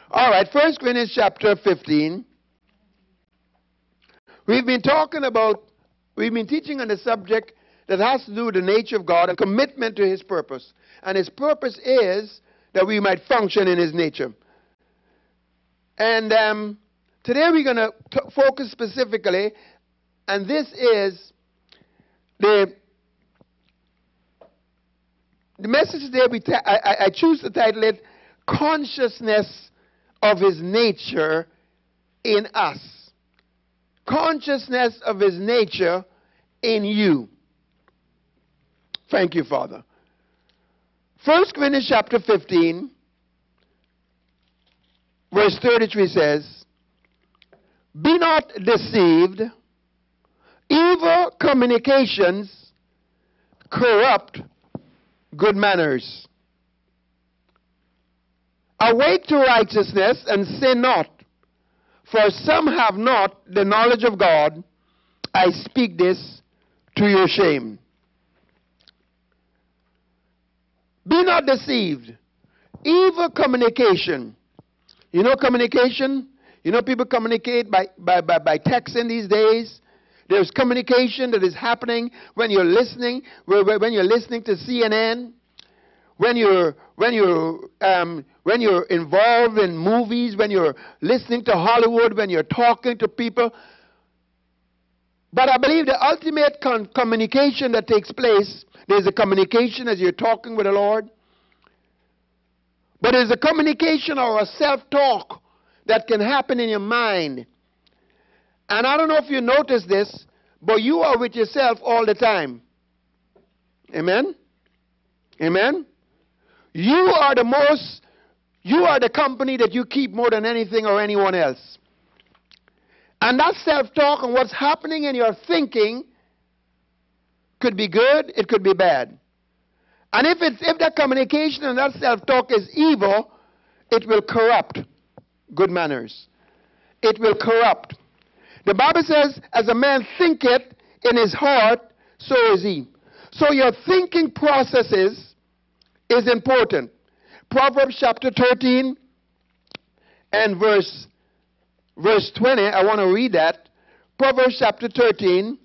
All right, 1 Corinthians chapter 15. We've been teaching on the subject that has to do with the nature of God and commitment to his purpose. And his purpose is that we might function in his nature. And today we're going to focus specifically, and this is the message today. I choose to title it, Consciousness of his nature in us. Consciousness of his nature in you. Thank you, Father. 1 Corinthians chapter 15, verse 33 says, "Be not deceived, evil communications corrupt good manners. Awake to righteousness and sin not, for some have not the knowledge of God. I speak this to your shame." Be not deceived. Evil communication. You know communication? You know people communicate by texting these days. There's communication that is happening when you're listening, when you're listening to CNN, when you're involved in movies, when you're listening to Hollywood, when you're talking to people. But I believe the ultimate communication that takes place, there's a communication as you're talking with the Lord. But there's a communication or a self-talk that can happen in your mind. And I don't know if you notice this, but you are with yourself all the time. Amen? Amen? You are the company that you keep more than anything or anyone else. And that self-talk and what's happening in your thinking could be good, it could be bad. And if that communication and that self-talk is evil, it will corrupt good manners. It will corrupt. The Bible says, as a man thinketh in his heart, so is he. So your thinking processes is important. Proverbs chapter 13 and verse 20, I want to read that. Proverbs chapter 13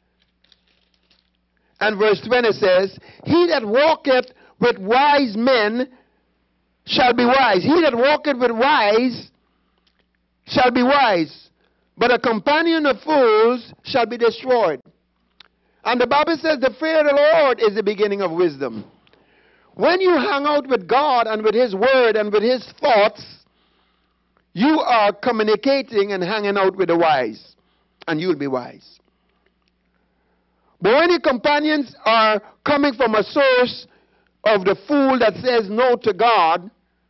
and verse 20 says, "He that walketh with wise men shall be wise. He that walketh with wise shall be wise. But a companion of fools shall be destroyed." And the Bible says the fear of the Lord is the beginning of wisdom. When you hang out with God and with his word and with his thoughts, you are communicating and hanging out with the wise. And you'll be wise. But when your companions are coming from a source of the fool that says no to God,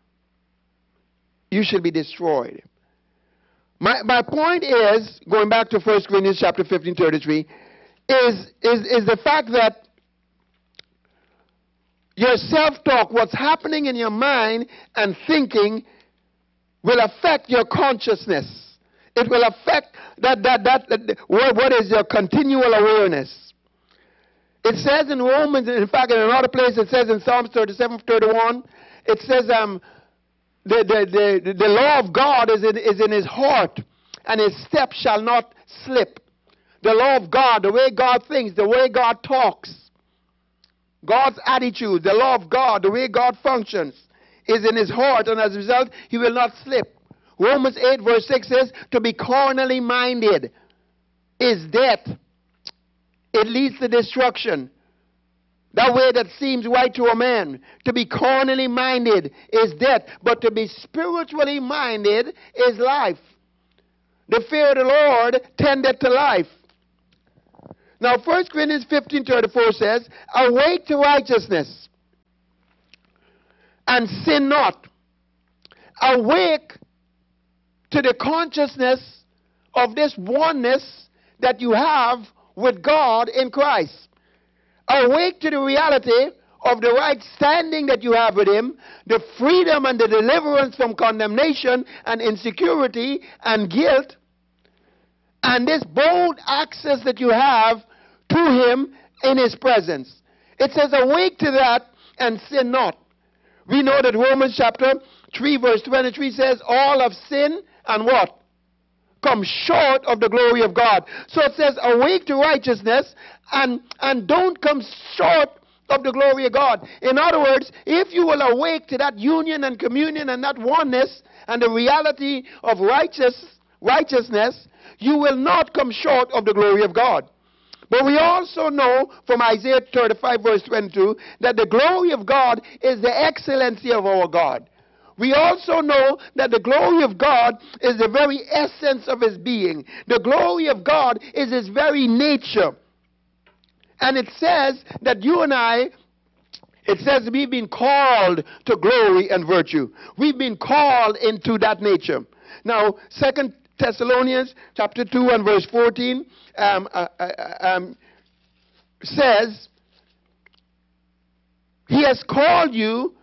you should be destroyed. My point is, going back to 1 Corinthians chapter 15, 33, is the fact that your self-talk, what's happening in your mind and thinking, will affect your consciousness. It will affect what is your continual awareness. It says in Romans, in fact in another place it says in Psalms 37, 31, it says the law of God is in his heart, and his steps shall not slip. The law of God, the way God thinks, the way God talks, God's attitude, the law of God, the way God functions, is in his heart, and as a result, he will not slip. Romans 8 verse 6 says, to be carnally minded is death. It leads to destruction. That way that seems right to a man. To be carnally minded is death, but to be spiritually minded is life. The fear of the Lord tendeth to life. Now 1 Corinthians 15:34 says, awake to righteousness and sin not. Awake to the consciousness of this oneness that you have with God in Christ. Awake to the reality of the right standing that you have with him, the freedom and the deliverance from condemnation and insecurity and guilt, and this bold access that you have to him in his presence. It says awake to that and sin not. We know that Romans chapter 3 verse 23 says, all have sinned and what? Come short of the glory of God. So it says, awake to righteousness and don't come short of the glory of God. In other words, if you will awake to that union and communion and that oneness and the reality of righteousness, you will not come short of the glory of God. But we also know from Isaiah 35 verse 22 that the glory of God is the excellency of our God. We also know that the glory of God is the very essence of his being. The glory of God is his very nature. And it says that you and I, it says we've been called to glory and virtue. We've been called into that nature. Now, 2 Thessalonians chapter 2 and verse 14 says, he has called you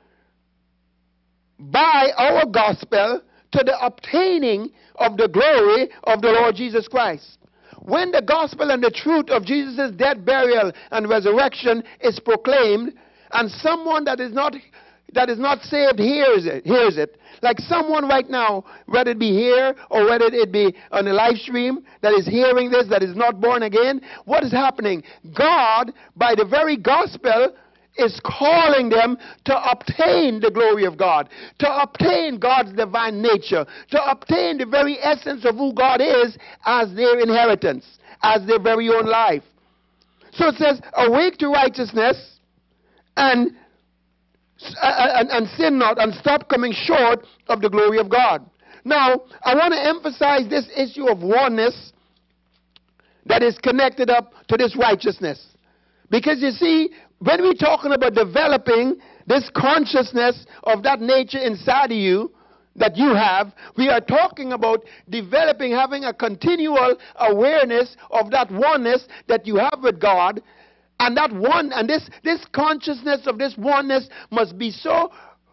by our gospel to the obtaining of the glory of the Lord Jesus Christ. When the gospel and the truth of Jesus' death, burial, and resurrection is proclaimed, and someone that is not saved hears it, like someone right now, whether it be here or whether it be on the live stream, that is hearing this, that is not born again, what is happening? God, by the very gospel, is calling them to obtain the glory of God, to obtain God's divine nature, to obtain the very essence of who God is as their inheritance, as their very own life. So it says, awake to righteousness and sin not, and stop coming short of the glory of God. Now, I want to emphasize this issue of oneness that is connected up to this righteousness. Because you see, when we're talking about developing this consciousness of that nature inside of you that you have, we are talking about developing, having a continual awareness of that oneness that you have with God. And that one, and this consciousness of this oneness must be so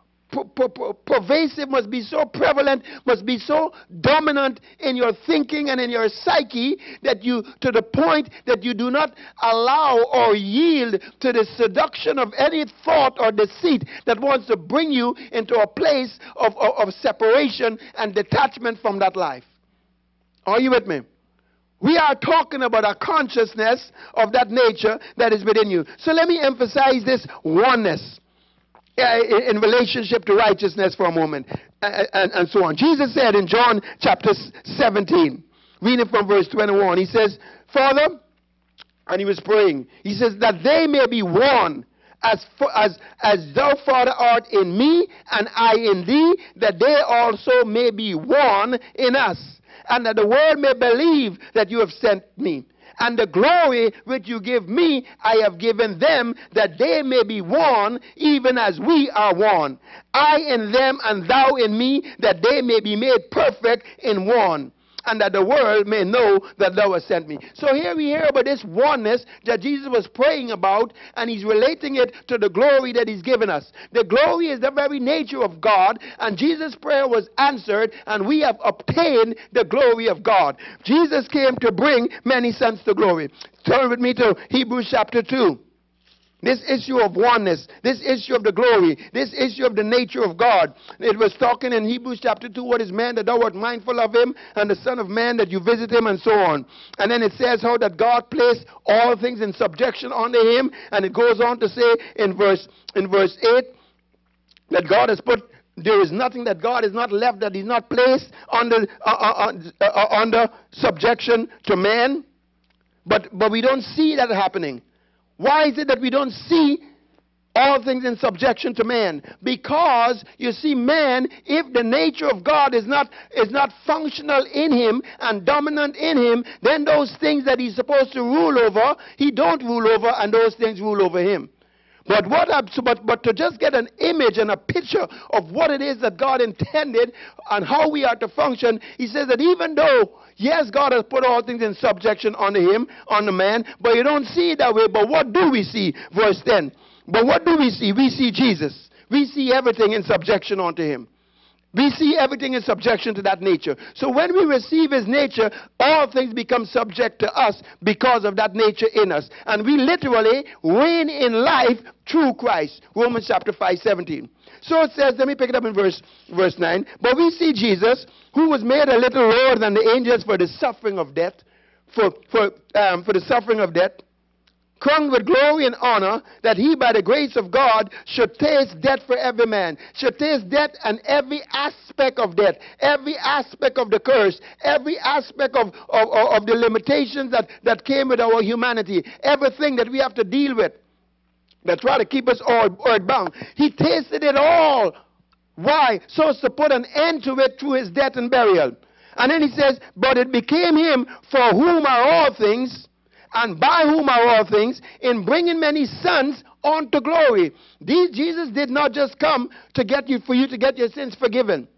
pervasive, must be so prevalent, must be so dominant in your thinking and in your psyche that you, to the point that you do not allow or yield to the seduction of any thought or deceit that wants to bring you into a place of separation and detachment from that life. Are you with me? We are talking about a consciousness of that nature that is within you. So let me emphasize this oneness in relationship to righteousness for a moment, and so on. Jesus said in John chapter 17, reading from verse 21, he says, Father, and he was praying, he says, that they may be one, as thou, Father, art in me, and I in thee, that they also may be one in us, and that the world may believe that you have sent me. And the glory which you give me, I have given them, that they may be one, even as we are one. I in them, and thou in me, that they may be made perfect in one, and that the world may know that thou hast sent me. So here we hear about this oneness that Jesus was praying about, and he's relating it to the glory that he's given us. The glory is the very nature of God, and Jesus' prayer was answered, and we have obtained the glory of God. Jesus came to bring many sons to glory. Turn with me to Hebrews chapter 2. This issue of oneness, this issue of the glory, this issue of the nature of God. It was talking in Hebrews chapter 2, what is man that thou art mindful of him, and the Son of Man that you visit him, and so on. And then it says how that God placed all things in subjection unto him, and it goes on to say in verse 8 that God has put, there is nothing that God has not left, that he's not placed under subjection to man. But we don't see that happening. Why is it that we don't see all things in subjection to man? Because, you see, man, if the nature of God is not functional in him and dominant in him, then those things that he's supposed to rule over, he don't rule over, and those things rule over him. But to just get an image and a picture of what it is that God intended and how we are to function, he says that even though, yes, God has put all things in subjection unto him, on the man, but you don't see it that way. But what do we see? Verse 10. But what do we see? We see Jesus. We see everything in subjection unto him. We see everything in subjection to that nature. So when we receive his nature, all things become subject to us because of that nature in us. And we literally reign in life through Christ. Romans chapter 5:17. So it says, let me pick it up in verse 9. But we see Jesus, who was made a little lower than the angels for the suffering of death, for the suffering of death, crowned with glory and honor, that he by the grace of God should taste death for every man, should taste death and every aspect of death, every aspect of the curse, every aspect of the limitations that came with our humanity, everything that we have to deal with that try to keep us all earthbound. He tasted it all. Why? So as to put an end to it through his death and burial. And then he says, but it became him for whom are all things, and by whom are all things, in bringing many sons unto glory. Jesus did not just come to get you, for you to get your sins forgiven.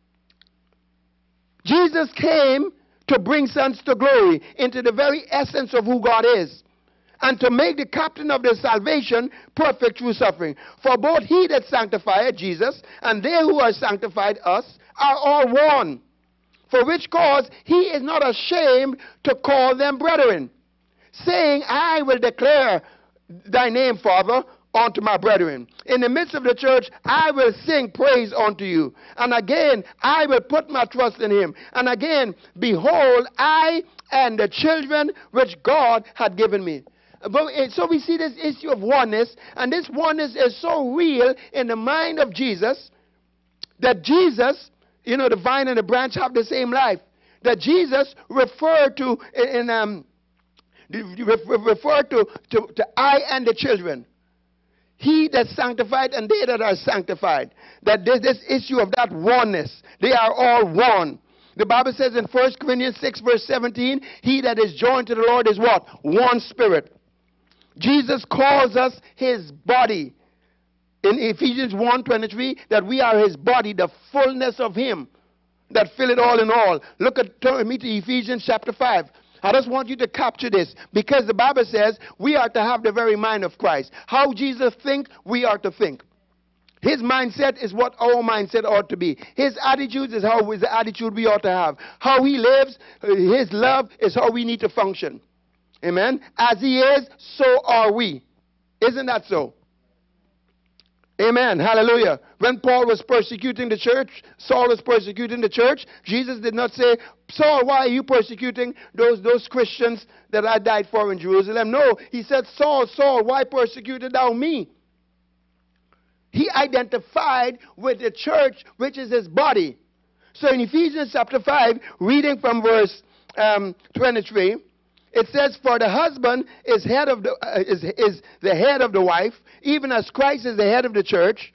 Jesus came to bring sons to glory, into the very essence of who God is, and to make the captain of their salvation perfect through suffering. For both he that sanctified, Jesus, and they who are sanctified, us, are all one. For which cause he is not ashamed to call them brethren, saying, I will declare thy name, Father, unto my brethren. In the midst of the church, I will sing praise unto you. And again, I will put my trust in him. And again, behold, I and the children which God had given me. So we see this issue of oneness, and this oneness is so real in the mind of Jesus, that Jesus, you know, the vine and the branch have the same life. That Jesus referred to to I and the children. He that sanctified and they that are sanctified. That there's this issue of that oneness. They are all one. The Bible says in 1 Corinthians 6 verse 17, he that is joined to the Lord is what? One spirit. Jesus calls us his body. In Ephesians 1:23, that we are his body, the fullness of him, that fill it all in all. Turn me to Ephesians chapter 5. I just want you to capture this, because the Bible says we are to have the very mind of Christ. How Jesus think, we are to think. His mindset is what our mindset ought to be. His attitude is the attitude we ought to have. How he lives, his love is how we need to function. Amen. As he is, so are we. Isn't that so? Amen. Hallelujah. When Paul was persecuting the church, Saul was persecuting the church, Jesus did not say, Saul, why are you persecuting those Christians that I died for in Jerusalem? No, he said, Saul, Saul, why persecutest thou me? He identified with the church, which is his body. So in Ephesians chapter 5, reading from verse 23, it says, for the husband is the head of the wife, even as Christ is the head of the church,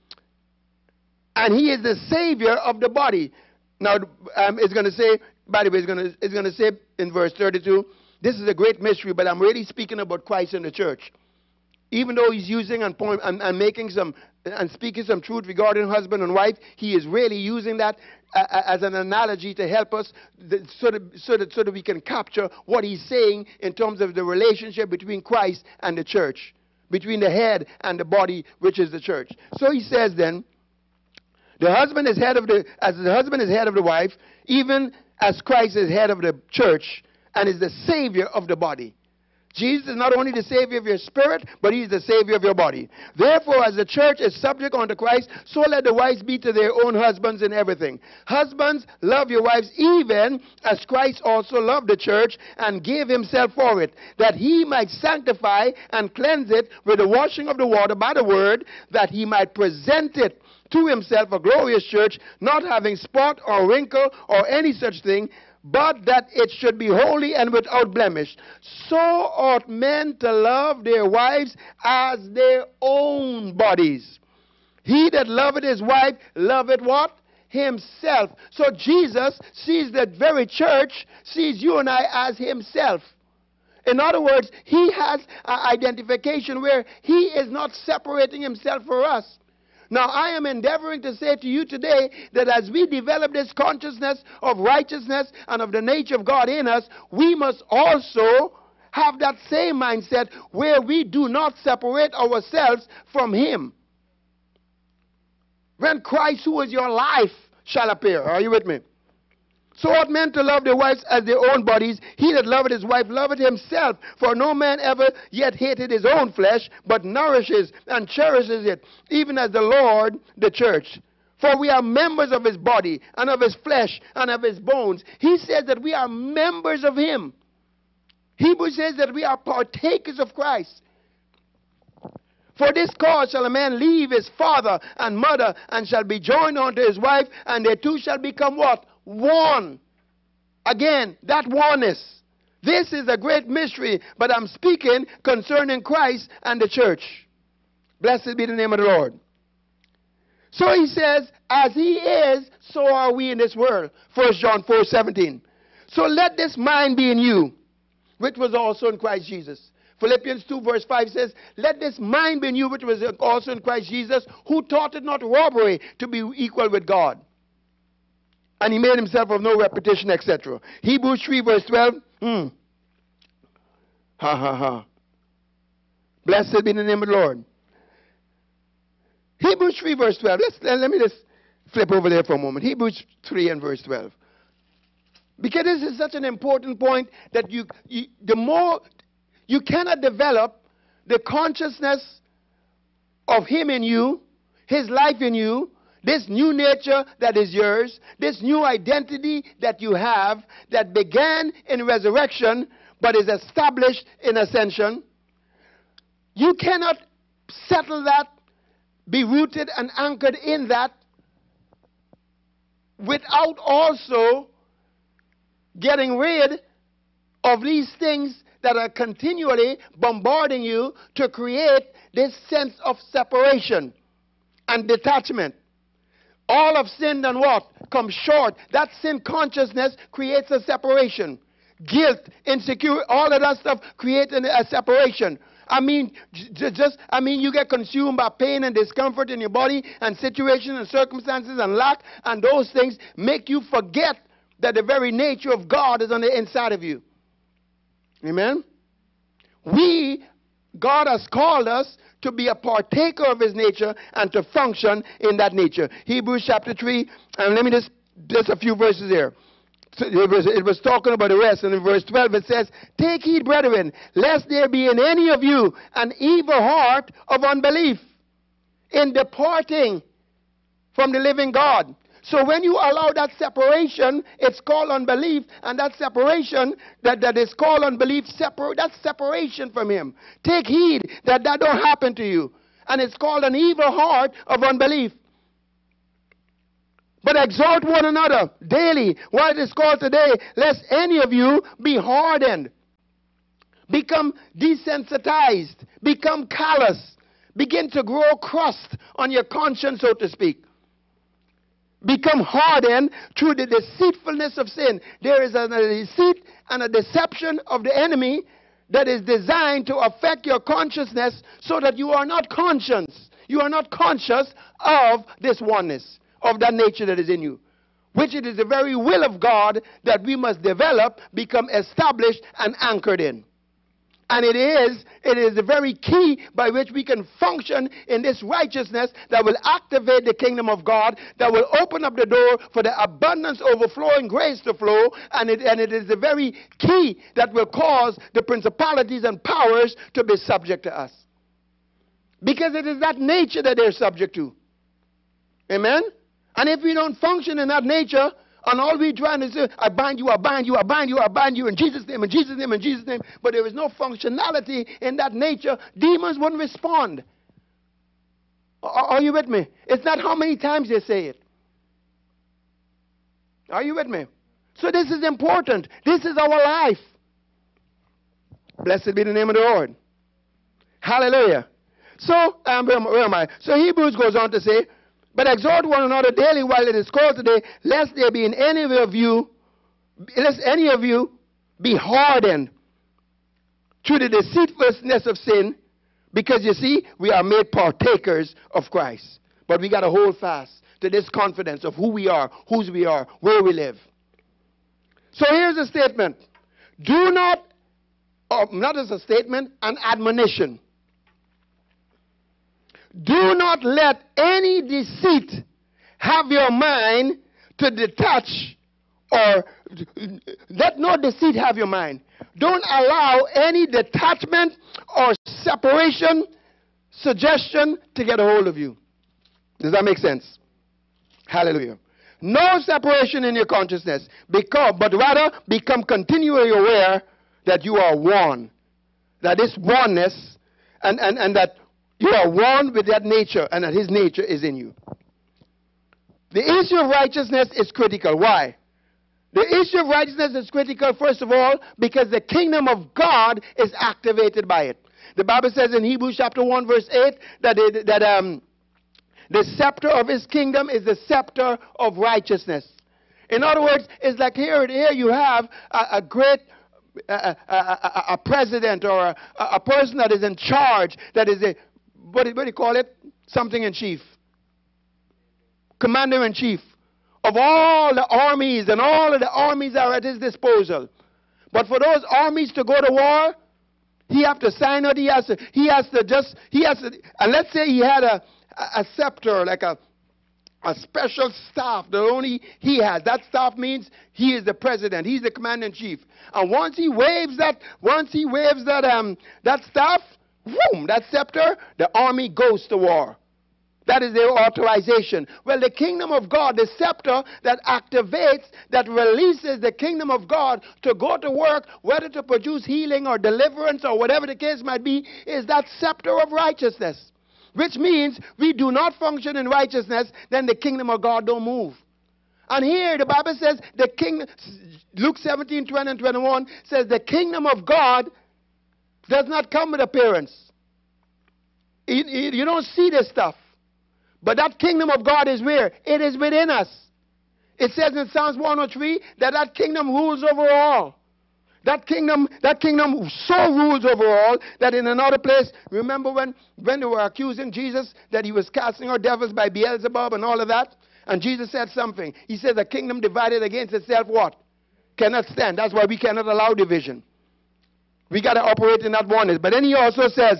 and he is the savior of the body. Now, it's going to say, by the way, it's going to say in verse 32, this is a great mystery, but I'm really speaking about Christ and the church. Even though he's using and making some and speaking some truth regarding husband and wife, he is really using that as an analogy to help us so that we can capture what he's saying in terms of the relationship between Christ and the church, between the head and the body, which is the church. So he says then, the husband is head of as the husband is head of the wife, even as Christ is head of the church and is the savior of the body. Jesus is not only the Savior of your spirit, but he is the Savior of your body. Therefore, as the church is subject unto Christ, so let the wives be to their own husbands in everything. Husbands, love your wives even as Christ also loved the church and gave himself for it, that he might sanctify and cleanse it with the washing of the water by the word, that he might present it to himself a glorious church, not having spot or wrinkle or any such thing, but that it should be holy and without blemish. So ought men to love their wives as their own bodies. He that loveth his wife, loveth what? Himself. So Jesus sees that very church, sees you and I as himself. In other words, he has an identification where he is not separating himself for us. Now, I am endeavoring to say to you today that as we develop this consciousness of righteousness and of the nature of God in us, we must also have that same mindset where we do not separate ourselves from him. When Christ, who is your life, shall appear. Are you with me? So ought men to love their wives as their own bodies. He that loveth his wife loveth himself. For no man ever yet hated his own flesh, but nourishes and cherishes it, even as the Lord the church. For we are members of his body, and of his flesh, and of his bones. He says that we are members of him. Hebrews says that we are partakers of Christ. For this cause shall a man leave his father and mother, and shall be joined unto his wife, and they two shall become what? One. Again, that oneness. This is a great mystery, but I'm speaking concerning Christ and the church. Blessed be the name of the Lord. So he says, as he is, so are we in this world. 1 John 4:17. So let this mind be in you, which was also in Christ Jesus. Philippians 2 verse 5 says, let this mind be in you, which was also in Christ Jesus, who thought it not robbery to be equal with God. And he made himself of no repetition, etc. Hebrews 3 verse 12. Ha ha ha. Blessed be the name of the Lord. Hebrews 3 verse 12. Let me just flip over there for a moment. Hebrews 3 and verse 12. Because this is such an important point that the more you cannot develop the consciousness of him in you, his life in you, this new nature that is yours, this new identity that you have that began in resurrection but is established in ascension. You cannot settle that, be rooted and anchored in that without also getting rid of these things that are continually bombarding you to create this sense of separation and detachment. All have sinned and what? Come short. That sin consciousness creates a separation. Guilt, insecurity, all of that stuff creates a separation. I mean, you get consumed by pain and discomfort in your body and situations and circumstances and lack, and those things make you forget that the very nature of God is on the inside of you. Amen? God has called us to be a partaker of his nature and to function in that nature. Hebrews chapter 3, and let me just a few verses here. It was talking about the rest, and in verse 12 it says, take heed, brethren, lest there be in any of you an evil heart of unbelief in departing from the living God. So when you allow that separation, it's called unbelief, and that separation that is called unbelief, that's separation from him. Take heed that don't happen to you. And it's called an evil heart of unbelief. But exhort one another daily, while it is called today, lest any of you be hardened, become desensitized, become callous, begin to grow crust on your conscience, so to speak. Become hardened through the deceitfulness of sin. There is a deceit and a deception of the enemy that is designed to affect your consciousness so that you are not conscious. You are not conscious of this oneness, of that nature that is in you, which it is the very will of God that we must develop, become established and anchored in. And it is the very key by which we can function in this righteousness that will activate the kingdom of God, that will open up the door for the abundance, overflowing grace to flow, and it is the very key that will cause the principalities and powers to be subject to us. Because it is that nature that they're subject to. Amen? And if we don't function in that nature, and all we're trying to say, I bind you, I bind you, I bind you, I bind you, in Jesus' name, in Jesus' name, in Jesus' name. But there is no functionality in that nature. Demons wouldn't respond. Are you with me? It's not how many times they say it. Are you with me? So this is important. This is our life. Blessed be the name of the Lord. Hallelujah. So, where am I? So Hebrews goes on to say, but exhort one another daily while it is called today, lest there be in any of you be hardened through the deceitfulness of sin, because you see, we are made partakers of Christ. But we got to hold fast to this confidence of who we are, whose we are, where we live. So here's a statement. Do not, not as a statement, an admonition. Do not let any deceit have your mind to detach or let no deceit have your mind. Don't allow any detachment or separation, suggestion to get a hold of you. Does that make sense? Hallelujah. No separation in your consciousness, but rather become continually aware that you are one. That is oneness, and that you are one with that nature, and that his nature is in you. The issue of righteousness is critical. Why? The issue of righteousness is critical, first of all, because the kingdom of God is activated by it. The Bible says in Hebrews chapter 1 verse 8 that the scepter of his kingdom is the scepter of righteousness. In other words, it's like here you have a great a president or a person that is in charge, that is a, what do you call it? Something in chief. Commander in chief of all the armies, and all of the armies are at his disposal. But for those armies to go to war, he have to sign it. He has to, and let's say he had a scepter, like a special staff that only he has. That staff means he is the president. He's the commander in chief. And once he waves that staff, boom, that scepter, the army goes to war. That is their authorization. Well, the kingdom of God, the scepter that activates, that releases the kingdom of God to go to work, whether to produce healing or deliverance or whatever the case might be, is that scepter of righteousness. Which means we do not function in righteousness, then the kingdom of God don't move. And here the Bible says the king, Luke 17, 20 and 21 says the kingdom of God does not come with appearance. You don't see this stuff. But that kingdom of God is where? It is within us. It says in Psalms 103 that kingdom rules over all. That kingdom so rules over all that in another place, remember when they were accusing Jesus that he was casting out devils by Beelzebub and all of that? And Jesus said something. He said the kingdom divided against itself what? Cannot stand. That's why we cannot allow division. We got to operate in that oneness. But then he also says,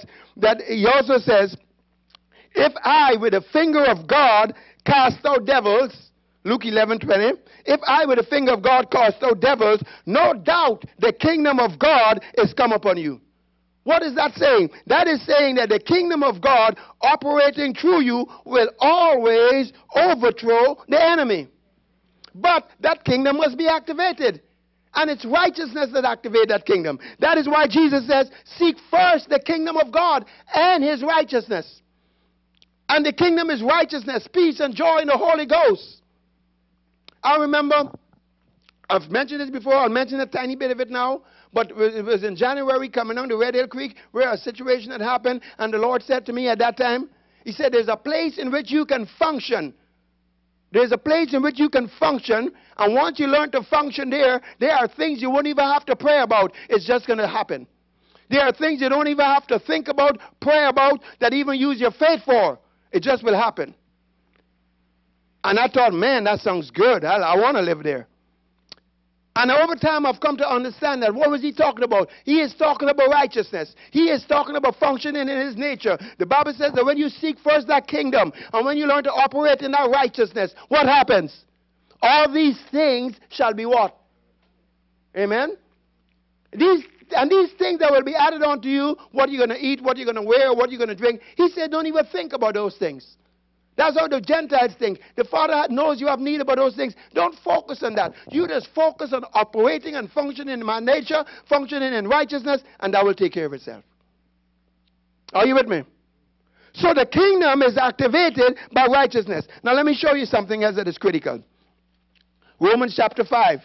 if I, with the finger of God, cast out devils, Luke 11:20, if I, with the finger of God, cast out devils, no doubt the kingdom of God is come upon you. What is that saying? That is saying that the kingdom of God operating through you will always overthrow the enemy. But that kingdom must be activated. And it's righteousness that activates that kingdom. That is why Jesus says, seek first the kingdom of God and his righteousness. And the kingdom is righteousness, peace, and joy in the Holy Ghost. I remember, I've mentioned this before, I'll mention a tiny bit of it now, but it was in January coming down to Red Hill Creek where a situation had happened, and the Lord said to me at that time, he said, there's a place in which you can function. There's a place in which you can function, and once you learn to function there are things you won't even have to pray about. It's just going to happen. There are things you don't even have to think about, pray about, that even use your faith for. It just will happen. And I thought, man, that sounds good. I want to live there. And over time, I've come to understand that. What was he talking about? He is talking about righteousness. He is talking about functioning in his nature. The Bible says that when you seek first that kingdom, and when you learn to operate in that righteousness, what happens? All these things shall be what? Amen? These things that will be added onto you, what you're going to eat, what you're going to wear, what you're going to drink. He said, don't even think about those things. That's how the Gentiles think. The Father knows you have need about those things. Don't focus on that. You just focus on operating and functioning in my nature, functioning in righteousness, and that will take care of itself. Are you with me? So the kingdom is activated by righteousness. Now let me show you something else that is critical. Romans chapter 5.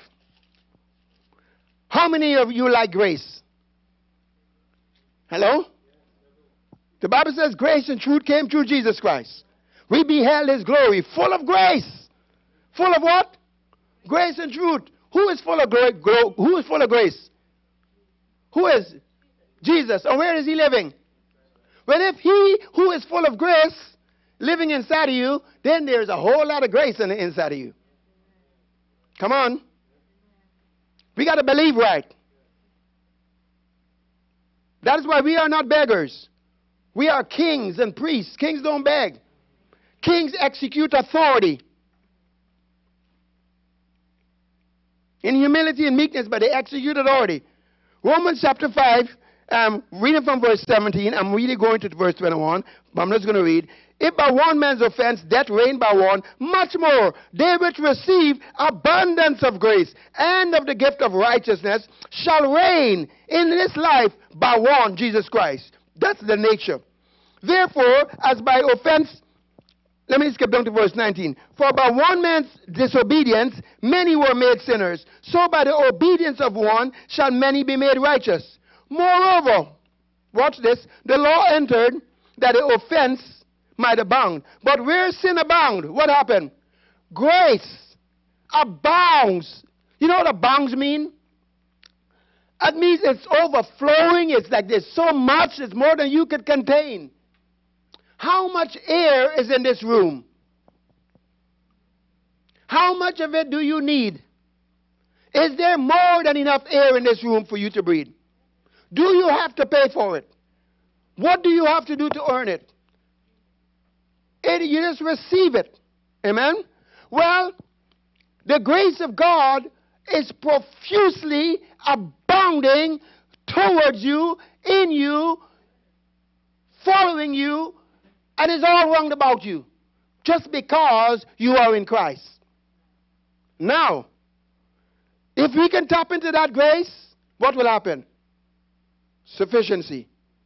How many of you like grace? Hello? The Bible says grace and truth came through Jesus Christ. We beheld his glory, full of grace. Full of what? Grace and truth. Who is full of who is full of grace? Who is? Jesus. And where is he living? Well, if he who is full of grace living inside of you, then there's a whole lot of grace in the inside of you. Come on. We got to believe right. That is why we are not beggars. We are kings and priests. Kings don't beg. Kings execute authority. In humility and meekness, but they execute authority. Romans chapter 5, reading from verse 17, I'm really going to verse 21, but I'm just going to read. If by one man's offense death reigned by one, much more they which receive abundance of grace and of the gift of righteousness shall reign in this life by one, Jesus Christ. That's the nature. Therefore, as by offense, let me skip down to verse 19. For by one man's disobedience many were made sinners, so by the obedience of one shall many be made righteous. Moreover, watch this, the law entered that the offense might abound. But where sin abound, what happened? Grace abounds. You know what abounds mean? That means it's overflowing. It's like there's so much, it's more than you could contain. How much air is in this room? How much of it do you need? Is there more than enough air in this room for you to breathe? Do you have to pay for it? What do you have to do to earn it? You just receive it. Amen? Well, the grace of God is profusely abounding towards you, in you, following you, and is all round about you, just because you are in Christ. Now, if we can tap into that grace, what will happen? Sufficiency,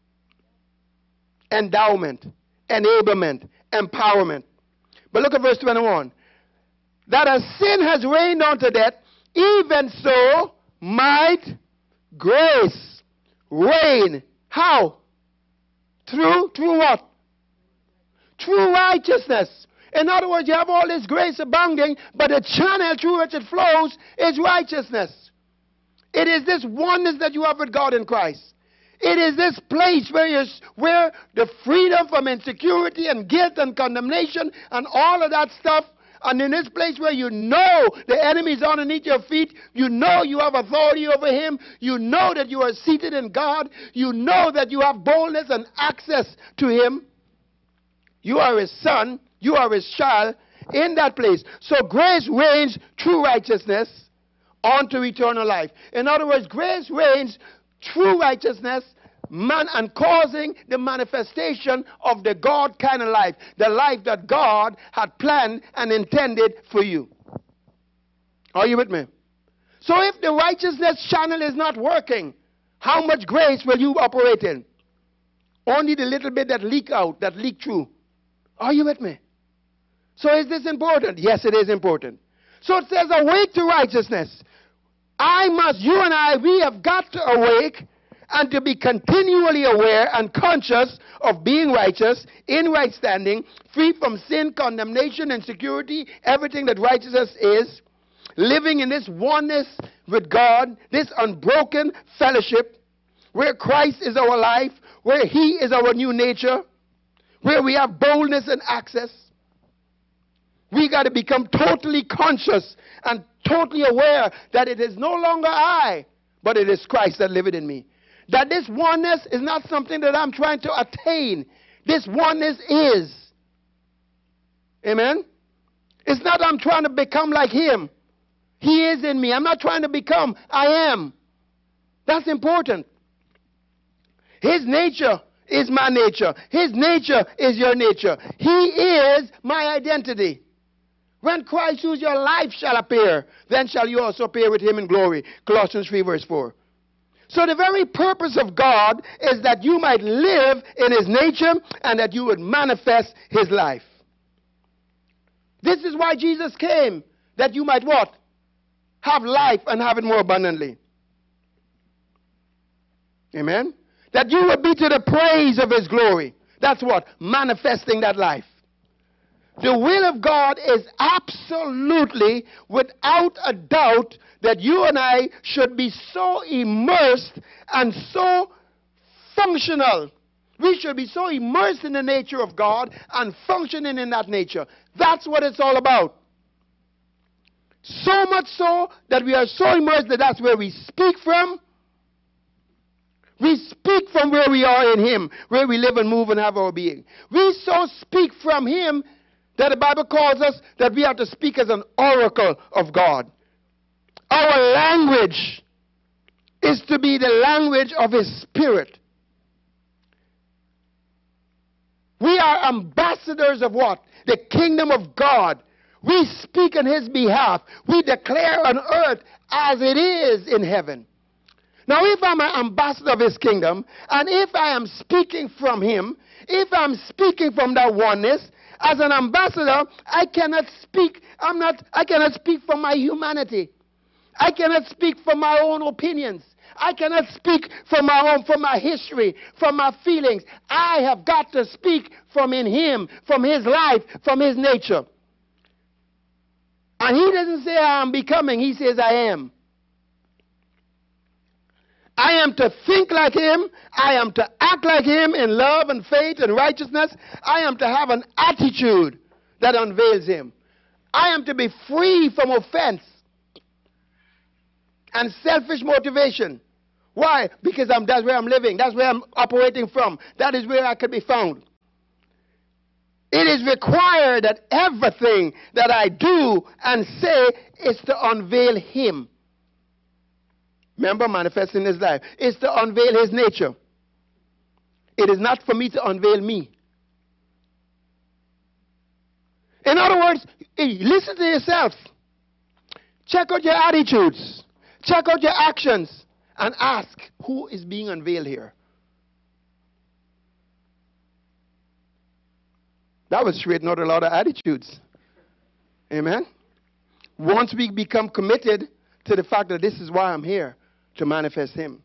endowment, enablement, empowerment. But look at verse 21. That as sin has reigned unto death, even so might grace reign. How? Through what? Through righteousness. In other words, you have all this grace abounding, but the channel through which it flows is righteousness. It is this oneness that you have with God in Christ. It is this place where the freedom from insecurity and guilt and condemnation and all of that stuff, and in this place where you know the enemy is underneath your feet, you know you have authority over him, you know that you are seated in God, you know that you have boldness and access to him. You are his son, you are his child in that place. So grace reigns through righteousness unto eternal life. In other words, grace reigns through righteousness and causing the manifestation of the God kind of life, the life that God had planned and intended for you. Are you with me? So if the righteousness channel is not working, how much grace will you operate in? Only the little bit that leak out, that leak through. Are you with me? So is this important? Yes, it is important. So it says, awake to righteousness. You and I, we have got to awake and to be continually aware and conscious of being righteous, in right standing, free from sin, condemnation, insecurity, everything that righteousness is, living in this oneness with God, this unbroken fellowship, where Christ is our life, where he is our new nature, where we have boldness and access. We got to become totally conscious and totally aware that it is no longer I, but it is Christ that liveth in me. That this oneness is not something that I'm trying to attain. This oneness is. Amen? It's not I'm trying to become like him. He is in me. I'm not trying to become. I am. That's important. His nature is my nature. His nature is your nature. He is my identity. When Christ who is your life shall appear, then shall you also appear with him in glory. Colossians 3 verse 4. So the very purpose of God is that you might live in his nature and that you would manifest his life. This is why Jesus came, that you might what? Have life and have it more abundantly. Amen? That you would be to the praise of his glory. That's what? Manifesting that life. The will of God is absolutely, without a doubt, that you and I should be so immersed and so functional. We should be so immersed in the nature of God and functioning in that nature. That's what it's all about. So much so that we are so immersed that that's where we speak from. We speak from where we are in him, where we live and move and have our being. We so speak from him that the Bible calls us that we have to speak as an oracle of God. our language is to be the language of His Spirit. We are ambassadors of what? The kingdom of God. We speak on His behalf. We declare on earth as it is in heaven. Now, if I'm an ambassador of His kingdom, and if I am speaking from Him, if I'm speaking from that oneness, as an ambassador, I cannot speak from my humanity. I cannot speak from my own opinions. I cannot speak from my history, from my feelings. I have got to speak from in Him, from His life, from His nature. And He doesn't say I am becoming, He says I am. I am to think like Him. I am to act like Him in love and faith and righteousness. I am to have an attitude that unveils Him. I am to be free from offense and selfish motivation. Why? Because that's where I'm living. That's where I'm operating from. That is where I can be found. It is required that everything that I do and say is to unveil Him. Remember, manifesting His life is to unveil His nature. It is not for me to unveil me. In other words, listen to yourself. Check out your attitudes. Check out your actions. And ask, who is being unveiled here? That would straighten out a lot of attitudes. Amen? Once we become committed to the fact that this is why I'm here, to manifest Him.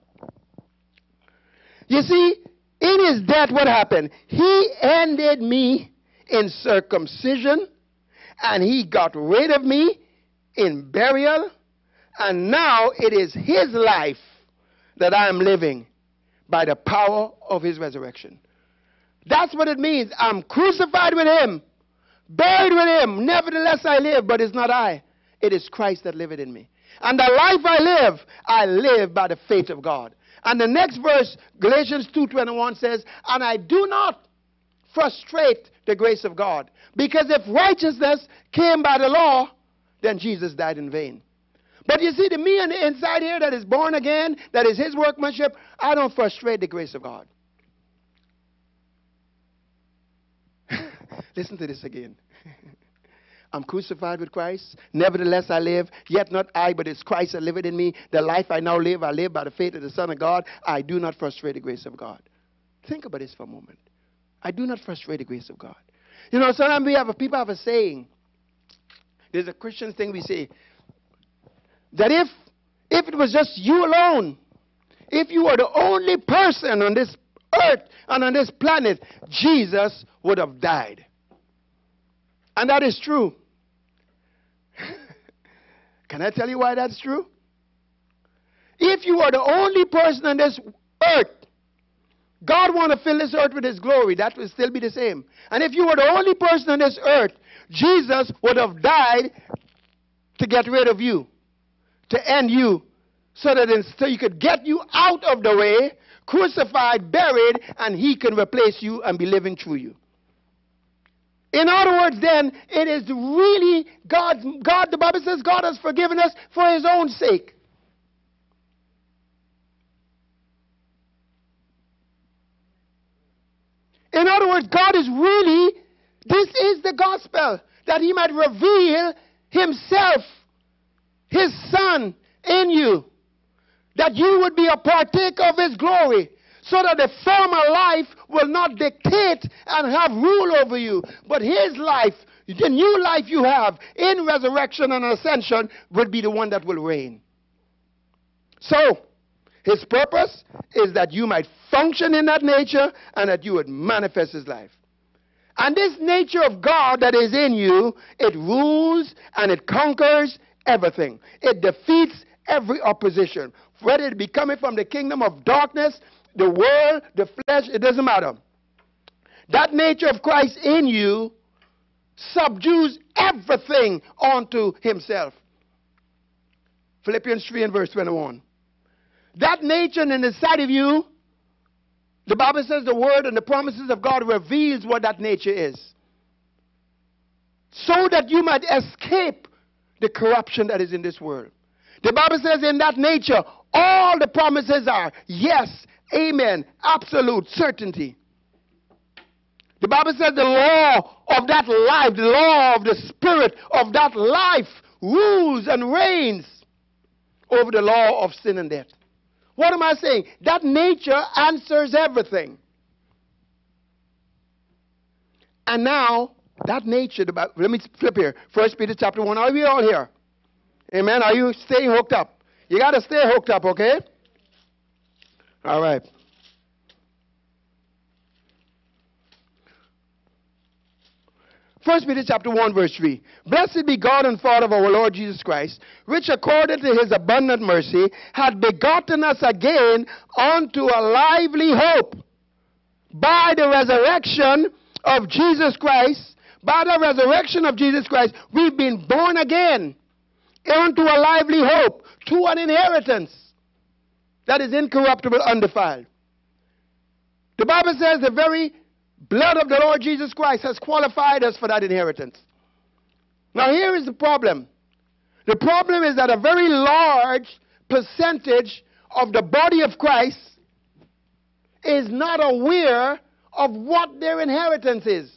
You see, in His death, what happened? He ended me in circumcision, and He got rid of me in burial, and now it is His life that I am living by the power of His resurrection. That's what it means. I'm crucified with Him, buried with Him. Nevertheless I live, but it's not I. It is Christ that liveth in me. And the life I live by the faith of God. And the next verse, Galatians 2:21 says, and I do not frustrate the grace of God. Because if righteousness came by the law, then Jesus died in vain. But you see, the me on the inside here that is born again, that is His workmanship, I don't frustrate the grace of God. Listen to this again. I'm crucified with Christ. Nevertheless I live, yet not I, but it's Christ that liveth in me. The life I now live, I live by the faith of the Son of God. I do not frustrate the grace of God. Think about this for a moment. I do not frustrate the grace of God. You know, sometimes people have a saying. There's a Christian thing we say, that if it was just you alone, if you were the only person on this earth and on this planet, Jesus would have died. And that is true. Can I tell you why that's true? If you are the only person on this earth, God wants to fill this earth with His glory. That will still be the same. And if you were the only person on this earth, Jesus would have died to get rid of you, to end you, so He could get you out of the way, crucified, buried, and He can replace you and be living through you. In other words, then, it is really God, the Bible says God has forgiven us for His own sake. In other words, God is really, this is the gospel, that He might reveal Himself, His Son in you, that you would be a partaker of His glory, so that the former life will not dictate and have rule over you, but His life, the new life you have in resurrection and ascension, will be the one that will reign. So, His purpose is that you might function in that nature and that you would manifest His life. And this nature of God that is in you, it rules and it conquers everything. It defeats every opposition, whether it be coming from the kingdom of darkness, the world, the flesh, it doesn't matter. That nature of Christ in you subdues everything unto Himself. Philippians 3 and verse 21. That nature in the side of you, the Bible says the word and the promises of God reveals what that nature is, so that you might escape the corruption that is in this world. The Bible says in that nature, all the promises are yes, amen, absolute certainty. The Bible says the law of that life, the law of the spirit of that life rules and reigns over the law of sin and death. What am I saying? That nature answers everything. And now, that nature, let me flip here. 1 Peter chapter 1. Are we all here? Amen. Are you staying hooked up? You got to stay hooked up, okay? All right. First Peter chapter 1 verse 3. Blessed be God and Father of our Lord Jesus Christ, which according to his abundant mercy hath begotten us again unto a lively hope by the resurrection of Jesus Christ. By the resurrection of Jesus Christ, we've been born again unto a lively hope, to an inheritance that is incorruptible, undefiled. The Bible says the very blood of the Lord Jesus Christ has qualified us for that inheritance. Now here is the problem. The problem is that a very large percentage of the body of Christ is not aware of what their inheritance is.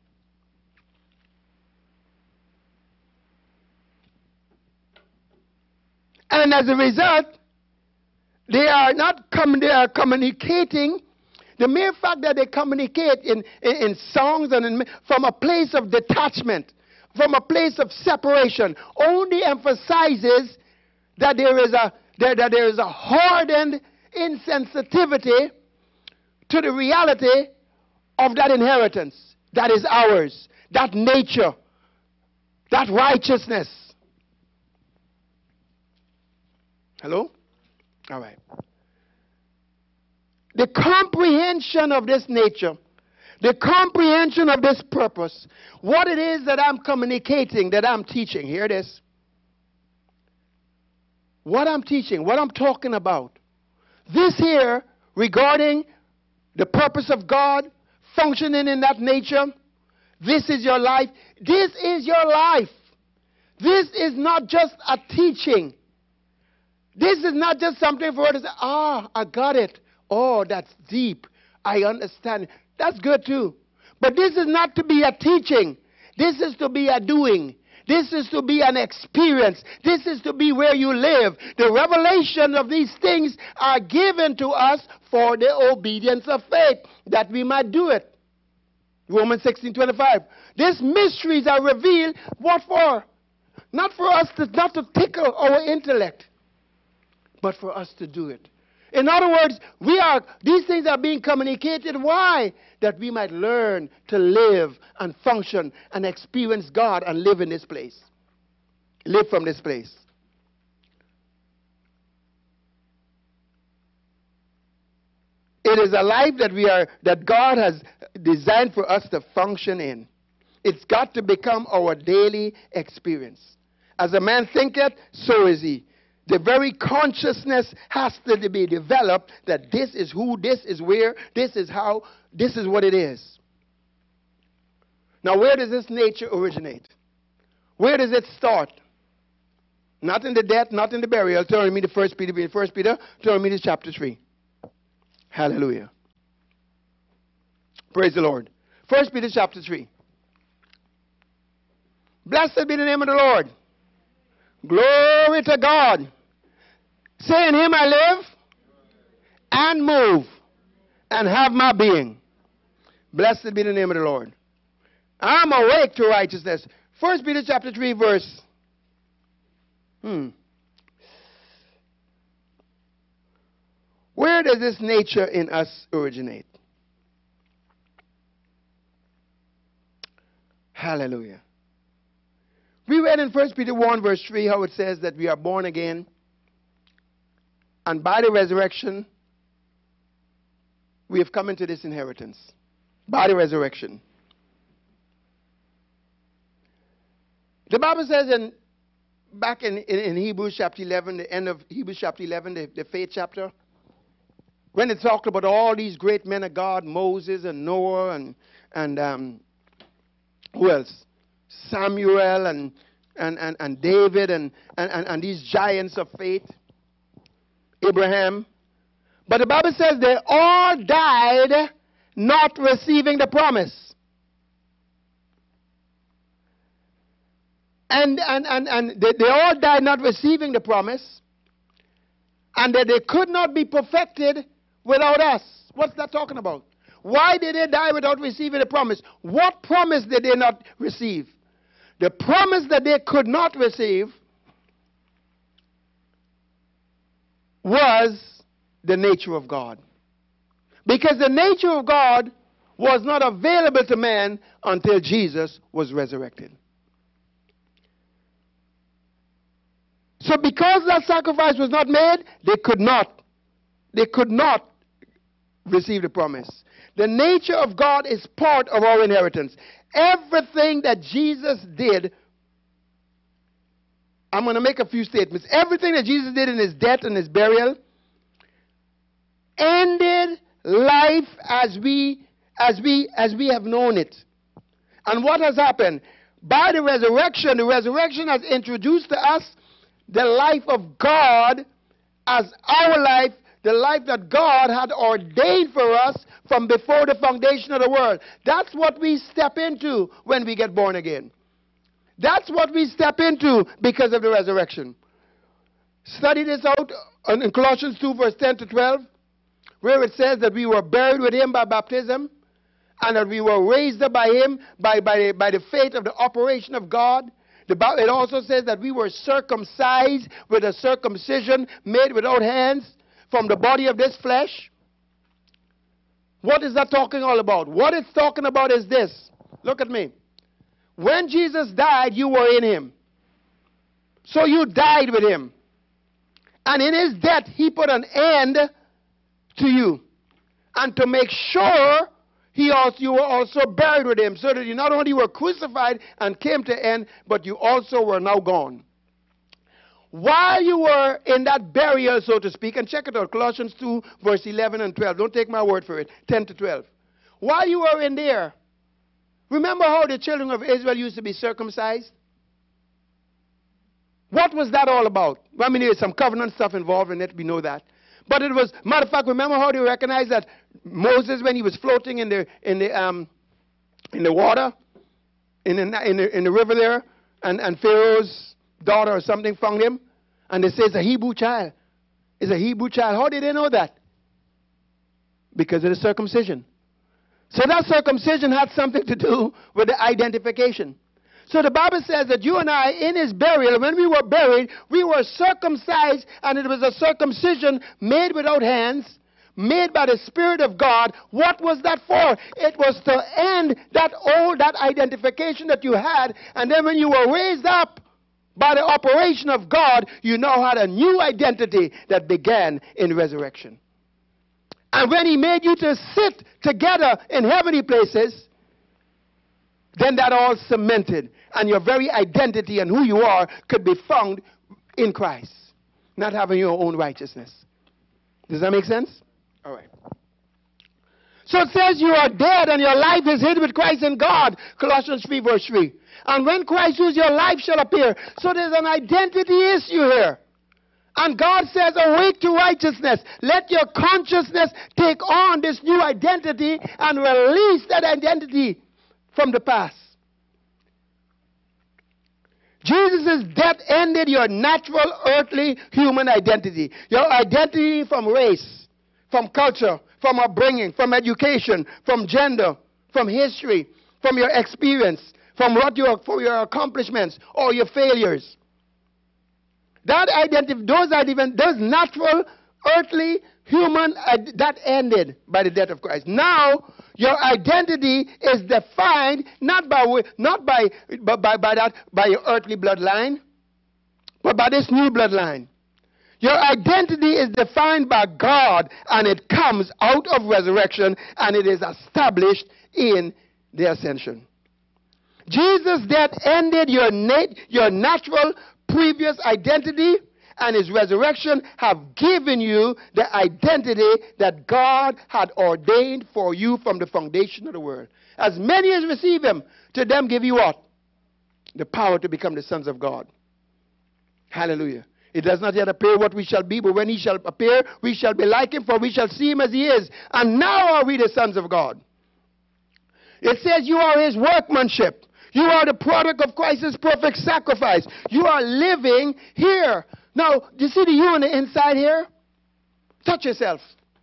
And as a result, they are communicating. The mere fact that they communicate in songs and from a place of detachment, from a place of separation, only emphasizes that there is a hardened insensitivity to the reality of that inheritance that is ours, that nature, that righteousness. Hello? All right. The comprehension of this nature, the comprehension of this purpose, what it is that I'm communicating, that I'm teaching. Here it is. What I'm teaching, what I'm talking about. This here, regarding the purpose of God, functioning in that nature, this is your life. This is your life. This is not just a teaching. This is not just something for us to say, I got it. Oh, that's deep. I understand. That's good too. But this is not to be a teaching. This is to be a doing. This is to be an experience. This is to be where you live. The revelation of these things are given to us for the obedience of faith, that we might do it. Romans 16:25. These mysteries are revealed. What for? Not for us not to tickle our intellect, but for us to do it. In other words, these things are being communicated. Why? That we might learn to live and function and experience God and live in this place. Live from this place. It is a life that God has designed for us to function in. It's got to become our daily experience. As a man thinketh, so is he. The very consciousness has to be developed that this is who, this is where, this is how, this is what it is. Now, where does this nature originate? Where does it start? Not in the death, not in the burial. Turn me to 1 Peter, turn me to chapter 3. Hallelujah. Praise the Lord. 1 Peter chapter 3. Blessed be the name of the Lord. Glory to God. Say, in him I live and move and have my being. Blessed be the name of the Lord. I'm awake to righteousness. 1 Peter chapter 3 verse. Where does this nature in us originate? Hallelujah. We read in 1 Peter 1 verse 3 how it says that we are born again. And by the resurrection, we have come into this inheritance. By the resurrection. The Bible says back in Hebrews chapter 11, the end of Hebrews chapter 11, the faith chapter, when it talked about all these great men of God, Moses and Noah and who else? Samuel and and David and these giants of faith, Abraham. But the Bible says they all died not receiving the promise. And they all died not receiving the promise, and that they could not be perfected without us. What's that talking about? Why did they die without receiving the promise? What promise did they not receive? The promise that they could not receive was the nature of God. Because the nature of God was not available to man until Jesus was resurrected. So because that sacrifice was not made, they could not receive the promise. The nature of God is part of our inheritance. Everything that Jesus did, I'm going to make a few statements. Everything that Jesus did in his death and his burial ended life as we have known it. And what has happened? By the resurrection has introduced to us the life of God as our life, the life that God had ordained for us from before the foundation of the world. That's what we step into when we get born again. That's what we step into because of the resurrection. Study this out in Colossians 2 verse 10 to 12, where it says that we were buried with him by baptism, and that we were raised up by him by the faith of the operation of God. It also says that we were circumcised with a circumcision made without hands from the body of this flesh. What is that talking all about? What it's talking about is this. Look at me. When Jesus died, you were in him. So you died with him. And in his death, he put an end to you. And to make sure you were also buried with him, so that you not only were crucified and came to end, but you also were now gone. While you were in that burial, so to speak, and check it out, Colossians 2, verse 11 and 12. Don't take my word for it. 10 to 12. While you were in there, remember how the children of Israel used to be circumcised? What was that all about? I mean, there's some covenant stuff involved in it, we know that. But it was, matter of fact, remember how they recognized that Moses, when he was floating in the water, in the river there, and Pharaoh's daughter or something found him, and they say it's a Hebrew child. It's a Hebrew child. How did they know that? Because of the circumcision. So that circumcision had something to do with the identification. So the Bible says that you and I, in his burial, when we were buried, we were circumcised, and it was a circumcision made without hands, made by the Spirit of God. What was that for? It was to end that identification that you had, and then when you were raised up by the operation of God, you now had a new identity that began in resurrection. And when he made you to sit together in heavenly places, then that all cemented, and your very identity and who you are could be found in Christ, not having your own righteousness. Does that make sense? All right. So it says you are dead and your life is hid with Christ in God, Colossians 3 verse 3. And when Christ who is your life shall appear. So there's an identity issue here. And God says, awake to righteousness. Let your consciousness take on this new identity and release that identity from the past. Jesus' death ended your natural, earthly, human identity. Your identity from race, from culture, from upbringing, from education, from gender, from history, from your experience, from for your accomplishments or your failures. That identity, those natural, earthly, human, that ended by the death of Christ. Now, your identity is defined not by your earthly bloodline, but by this new bloodline. Your identity is defined by God, and it comes out of resurrection, and it is established in the ascension. Jesus' death ended your natural previous identity, and his resurrection have given you the identity that God had ordained for you from the foundation of the world. As many as receive him, to them give you what? the power to become the sons of God. Hallelujah. It does not yet appear what we shall be, but when he shall appear, we shall be like him, for we shall see him as he is. And now are we the sons of God. It says you are his workmanship. You are the product of Christ's perfect sacrifice. You are living here. Now, do you see the you on the inside here? Touch yourself.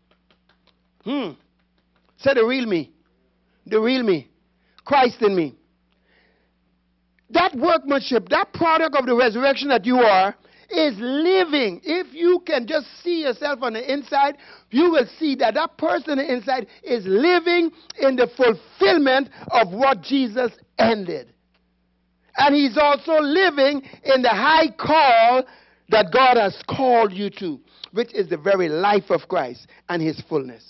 Say the real me. The real me. Christ in me. That workmanship, that product of the resurrection that you are, is living. If you can just see yourself on the inside, you will see that that person on the inside is living in the fulfillment of what Jesus ended. And he's also living in the high call that God has called you to, which is the very life of Christ and his fullness.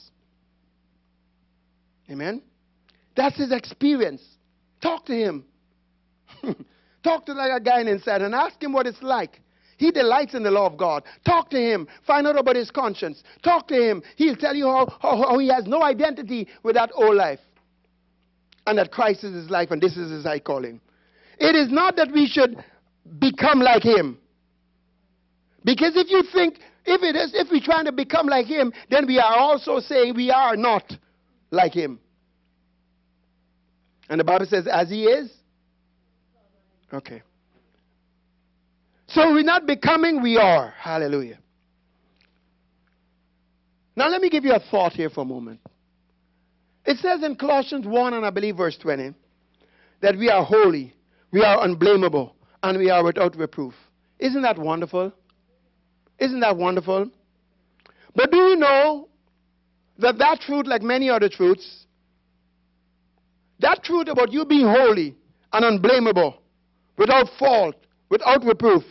Amen? That's his experience. Talk to him. Talk to like a guy inside and ask him what it's like. He delights in the law of God. Talk to him. Find out about his conscience. Talk to him. He'll tell you how he has no identity with that old life. And that Christ is his life and this is his high calling. It is not that we should become like him. Because if you think, if we're trying to become like him, then we are also saying we are not like him. And the Bible says, as he is. Okay. So we're not becoming, we are. Hallelujah. Now let me give you a thought here for a moment. It says in Colossians 1 and I believe verse 20 that we are holy, we are unblameable, and we are without reproof. Isn't that wonderful? Isn't that wonderful? But do you know that that truth, like many other truths, that truth about you being holy and unblameable, without fault, without reproof,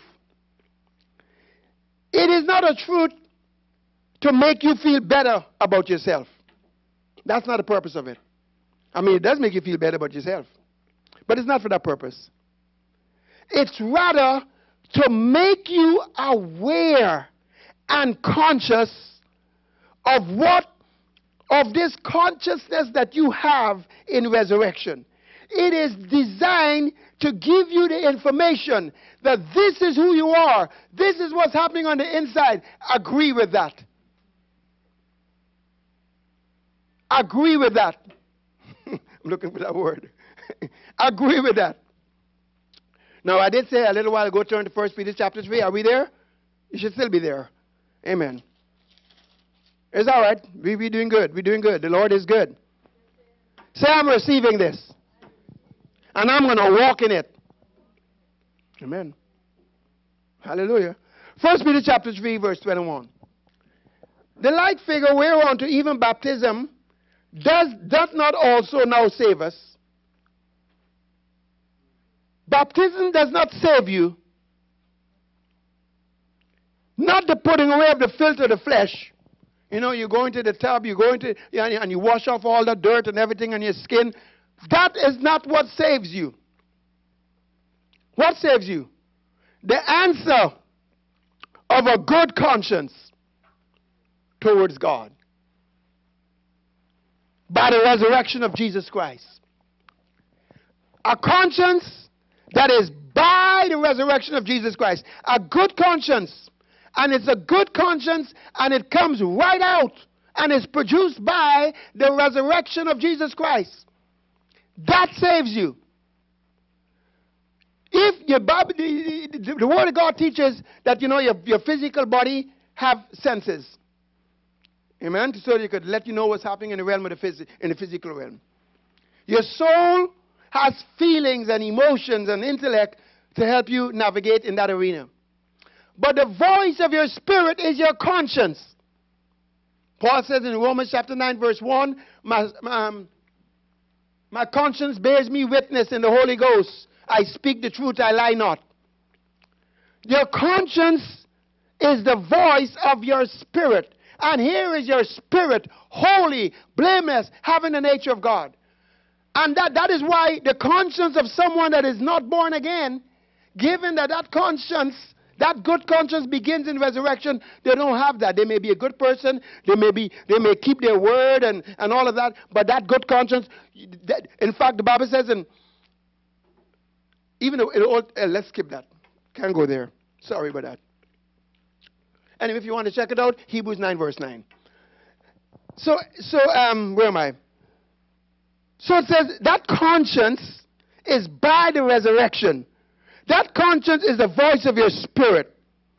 it is not a truth to make you feel better about yourself. That's not the purpose of it. I mean, it does make you feel better about yourself. But it's not for that purpose. It's rather to make you aware and conscious of this consciousness that you have in resurrection. It is designed to give you the information that this is who you are. This is what's happening on the inside. Agree with that. Agree with that. I'm looking for that word. Agree with that. Now, I did say a little while ago, turn to 1 Peter chapter 3. Are we there? You should still be there. Amen. It's all right. We're doing good. We're doing good. The Lord is good. Say, I'm receiving this. And I'm going to walk in it. Amen. Hallelujah. 1 Peter chapter 3, verse 21. The like figure whereunto even baptism doth not also now save us. Baptism does not save you. Not the putting away of the filth of the flesh. You know, you go into the tub, you go into, and you wash off all the dirt and everything on your skin. That is not what saves you. What saves you? The answer of a good conscience towards God by the resurrection of Jesus Christ. A conscience that is by the resurrection of Jesus Christ. A good conscience. And it's a good conscience and it comes right out and is produced by the resurrection of Jesus Christ. That saves you. If your body, the Word of God teaches that, you know, your physical body have senses. Amen? So you could let you know what's happening in the realm of in the physical realm. Your soul has feelings and emotions and intellect to help you navigate in that arena. But the voice of your spirit is your conscience. Paul says in Romans chapter 9 verse 1, my conscience bears me witness in the Holy Ghost. I speak the truth, I lie not. Your conscience is the voice of your spirit. And here is your spirit, holy, blameless, having the nature of God. And that is why the conscience of someone that is not born again, given that conscience, that good conscience begins in resurrection, they don't have that. They may be a good person, they may keep their word and all of that, but that good conscience, in fact, the Bible says Even though, let's skip that. Can't go there. Sorry about that. Anyway, if you want to check it out, Hebrews 9, verse 9. So where am I? So it says that conscience is by the resurrection. That conscience is the voice of your spirit.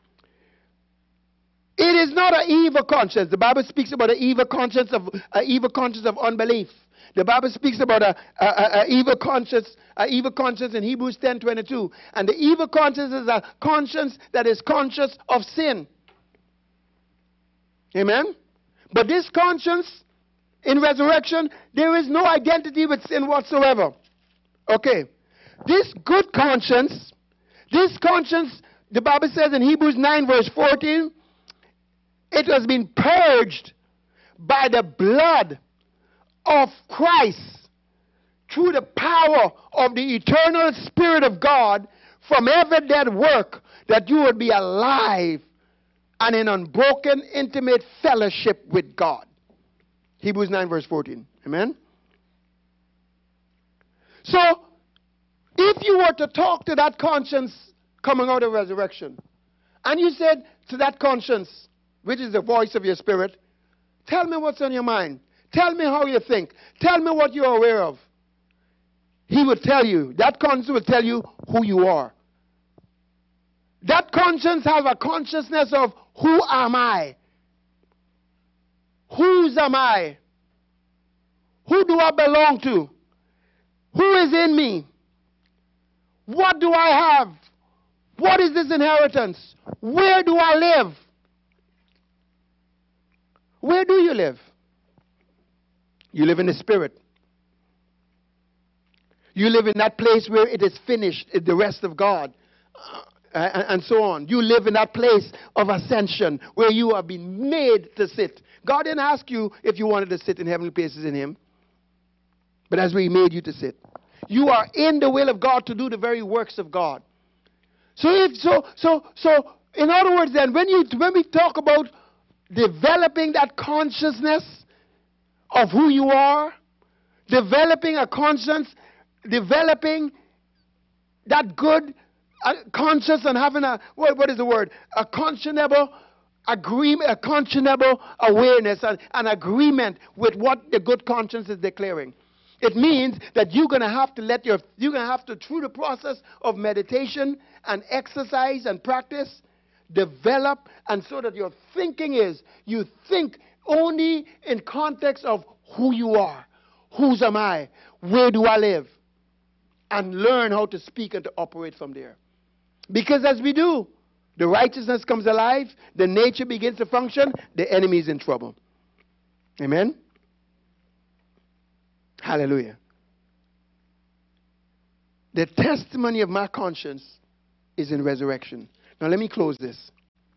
It is not an evil conscience. The Bible speaks about an evil conscience of unbelief. The Bible speaks about an evil conscience in Hebrews 10:22. And the evil conscience is a conscience that is conscious of sin. Amen? But this conscience in resurrection, there is no identity with sin whatsoever. Okay. This good conscience, the Bible says in Hebrews 9 verse 14, it has been purged by the blood of Christ through the power of the eternal Spirit of God from every dead work, that you would be alive and in unbroken, intimate fellowship with God. Hebrews 9 verse 14. Amen? So, if you were to talk to that conscience coming out of resurrection, and you said to that conscience, which is the voice of your spirit, tell me what's on your mind. Tell me how you think. Tell me what you're aware of. He would tell you. That conscience will tell you who you are. That conscience has a consciousness of who am I? Whose am I? Who do I belong to? Who is in me? What do I have? What is this inheritance? Where do I live? Where do you live? You live in the Spirit. You live in that place where it is finished, the rest of God, and so on. You live in that place of ascension where you have been made to sit. God didn't ask you if you wanted to sit in heavenly places in Him, but that's where He made you to sit. You are in the will of God to do the very works of God. So in other words, then, when we talk about developing that consciousness of who you are, developing a conscience, developing that good conscience, and having a what is the word? A conscionable agreement, a conscionable awareness, an agreement with what the good conscience is declaring. It means that you're going to have to, through the process of meditation and exercise and practice, develop, and so that your thinking is, you think only in context of who you are. Whose am I? Where do I live? And learn how to speak and to operate from there. Because as we do, the righteousness comes alive, the nature begins to function, the enemy is in trouble. Amen? Hallelujah. The testimony of my conscience is in resurrection. Now let me close this.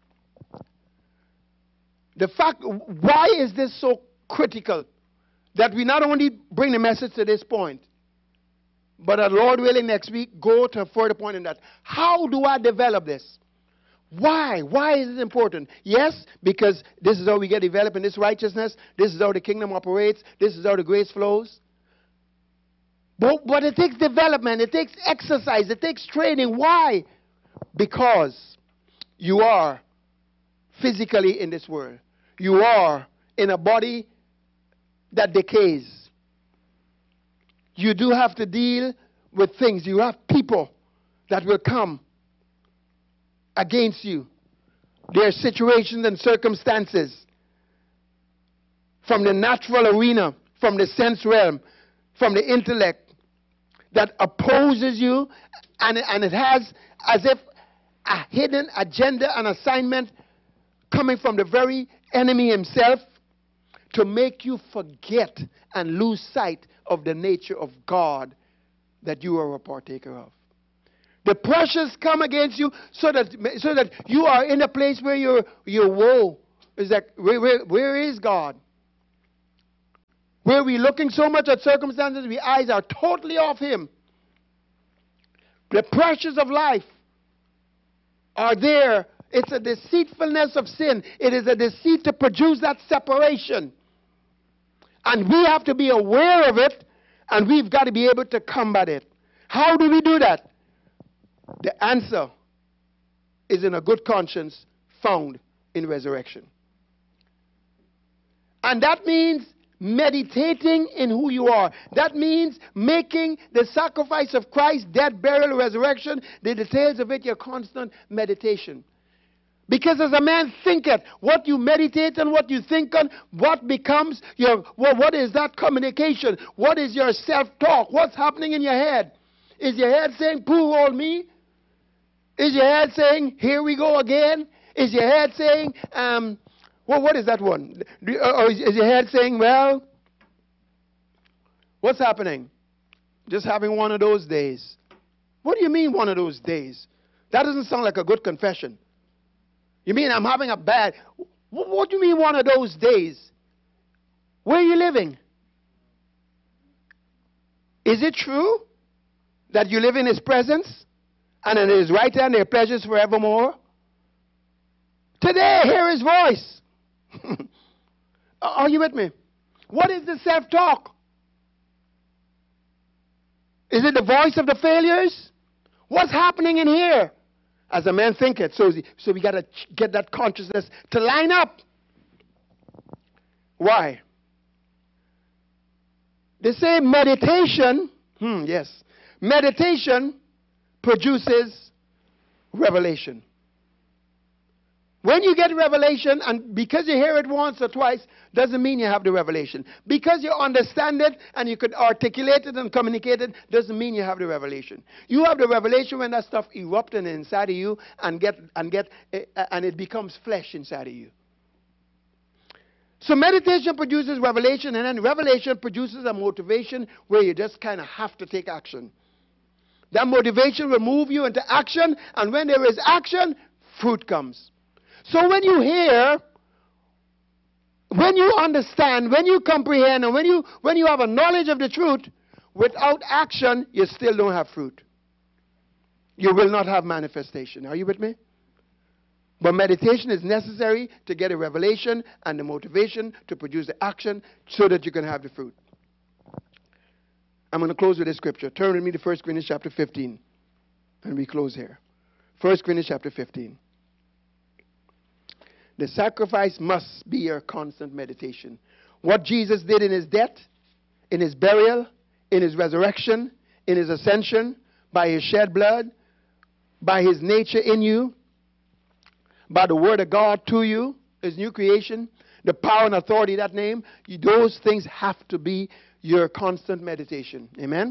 The fact, why is this so critical? That we not only bring the message to this point, but Lord willing next week, go to a further point in that. How do I develop this? Why? Why is it important? Yes, because this is how we get developed in this righteousness. This is how the kingdom operates. This is how the grace flows. But it takes development. It takes exercise. It takes training. Why? Because you are physically in this world. You are in a body that decays. You do have to deal with things. You have people that will come against you. There are situations and circumstances from the natural arena, from the sense realm, from the intellect that opposes you, and it has as if a hidden agenda and assignment coming from the very enemy himself to make you forget and lose sight of the nature of God that you are a partaker of. The pressures come against you so that you are in a place where your woe is like, where is God? Where we're looking so much at circumstances, our eyes are totally off Him. The pressures of life are there. It's a deceitfulness of sin. It is a deceit to produce that separation. And we have to be aware of it, and we've got to be able to combat it. How do we do that? The answer is in a good conscience found in resurrection. And that means meditating in who you are. That means making the sacrifice of Christ, death, burial, resurrection, the details of it, your constant meditation. Because as a man thinketh, what you meditate on, what you think on, what becomes your, what is that communication? What is your self-talk? What's happening in your head? Is your head saying, poor old me? Is your head saying, here we go again? Is your head saying, what is that one? Or is your head saying, well, what's happening? Just having one of those days. What do you mean one of those days? That doesn't sound like a good confession. You mean I'm having a bad... What do you mean one of those days? Where are you living? Is it true that you live in His presence and in His right hand there are pleasures forevermore? Today, hear His voice. Are you with me? What is the self-talk? Is it the voice of the failures? What's happening in here? As a man thinketh. So we got to get that consciousness to line up. Why? They say meditation, yes, meditation produces revelation. When you get revelation, and because you hear it once or twice, doesn't mean you have the revelation. Because you understand it and you could articulate it and communicate it, doesn't mean you have the revelation. You have the revelation when that stuff erupts inside of you and it becomes flesh inside of you. So meditation produces revelation, and then revelation produces a motivation where you just kind of have to take action. That motivation will move you into action, and when there is action, fruit comes. So when you hear, when you understand, when you comprehend, and when you have a knowledge of the truth, without action, you still don't have fruit. You will not have manifestation. Are you with me? But meditation is necessary to get a revelation and the motivation to produce the action so that you can have the fruit. I'm going to close with this scripture. Turn with me to 1 Corinthians chapter 15. And we close here. 1 Corinthians chapter 15. The sacrifice must be your constant meditation. What Jesus did in His death, in His burial, in His resurrection, in His ascension, by His shed blood, by His nature in you, by the Word of God to you, His new creation, the power and authority of that name, those things have to be your constant meditation. Amen?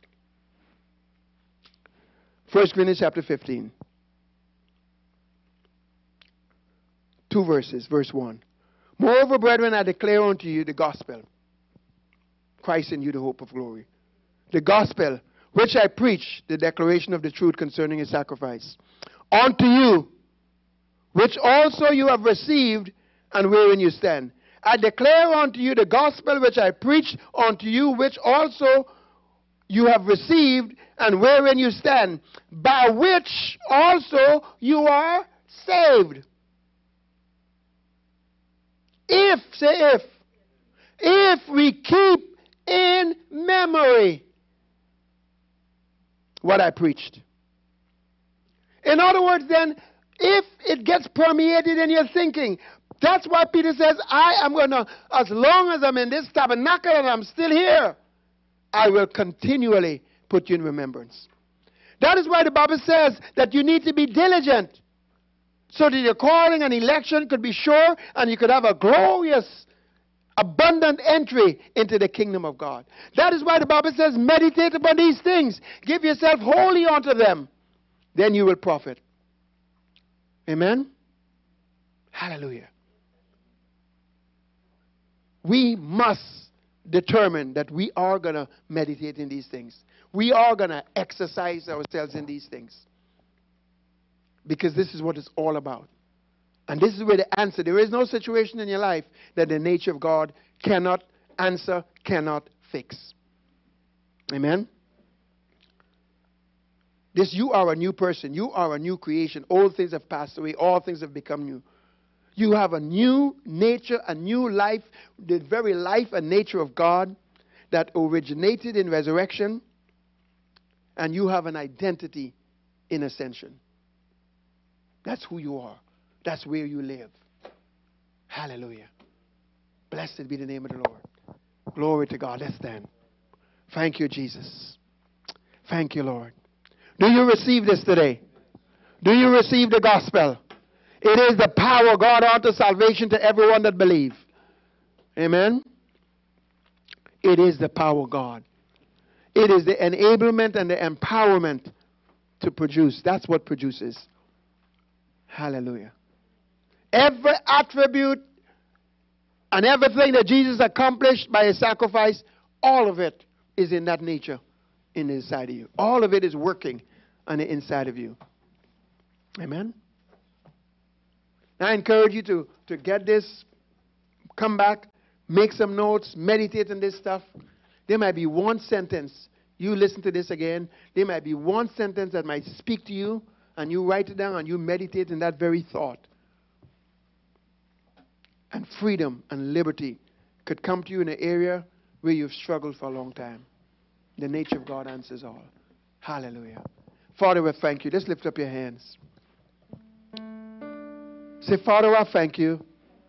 1 Corinthians chapter 15. 2 verses. Verse 1. Moreover, brethren, I declare unto you the gospel. Christ in you, the hope of glory. The gospel which I preach, the declaration of the truth concerning His sacrifice. Unto you, which also you have received, and wherein you stand. I declare unto you the gospel which I preach unto you, which also you have received, and wherein you stand, by which also you are saved. If we keep in memory what I preached. In other words, then, if it gets permeated in your thinking, that's why Peter says, I am going to, as long as I'm in this tabernacle and I'm still here, I will continually put you in remembrance. That is why the Bible says that you need to be diligent, so that your calling and election could be sure and you could have a glorious, abundant entry into the kingdom of God. That is why the Bible says, meditate upon these things. Give yourself wholly unto them. Then you will profit. Amen? Hallelujah. We must determine that we are going to meditate in these things. We are going to exercise ourselves in these things. Because this is what it's all about. And this is where the answer, there is no situation in your life that the nature of God cannot answer, cannot fix. Amen? You are a new person. You are a new creation. All things have passed away. All things have become new. You have a new nature, a new life, the very life and nature of God that originated in resurrection. And you have an identity in ascension. That's who you are. That's where you live. Hallelujah. Blessed be the name of the Lord. Glory to God. Let's stand. Thank you, Jesus. Thank you, Lord. Do you receive this today? Do you receive the gospel? It is the power of God unto salvation to everyone that believes. Amen? It is the power of God. It is the enablement and the empowerment to produce. That's what produces. Hallelujah. Every attribute and everything that Jesus accomplished by his sacrifice, all of it is in that nature in the inside of you. All of it is working on the inside of you. Amen? I encourage you to get this, come back, make some notes, meditate on this stuff. There might be one sentence. You listen to this again. There might be one sentence that might speak to you, and you write it down and you meditate in that very thought. And freedom and liberty could come to you in an area where you've struggled for a long time. The nature of God answers all. Hallelujah. Father, we thank you. Just lift up your hands. Say, Father, I thank you.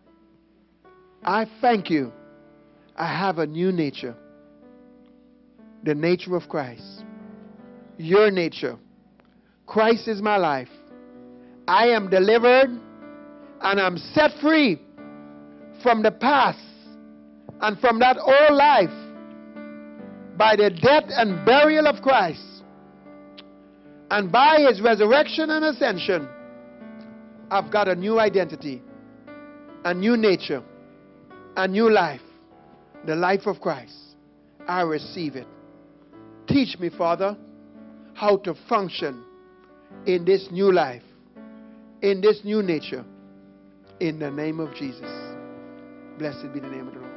I thank you. I have a new nature. The nature of Christ. Your nature. Christ is my life. I am delivered and I'm set free from the past and from that old life by the death and burial of Christ. And by his resurrection and ascension, I've got a new identity, a new nature, a new life, the life of Christ. I receive it. Teach me, Father, how to function in this new life, in this new nature, in the name of Jesus. Blessed be the name of the Lord.